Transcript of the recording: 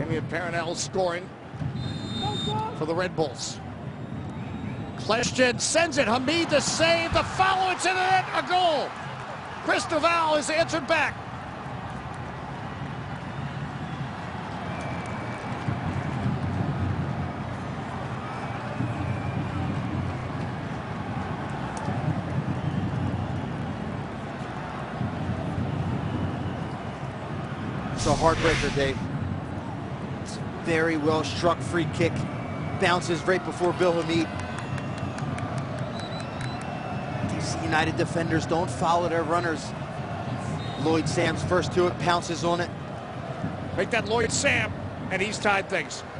Damian Paranel scoring for the Red Bulls. Kleshtin sends it. Hamid to save. The follow. It's in the net. A goal. Chris Duval is answered back. It's a heartbreaker, Dave. It's a very well struck free kick. Bounces right before Bill Hamid. DC United defenders don't follow their runners. Lloyd Sam's first to it, pounces on it. Make that Lloyd Sam, and he's tied things.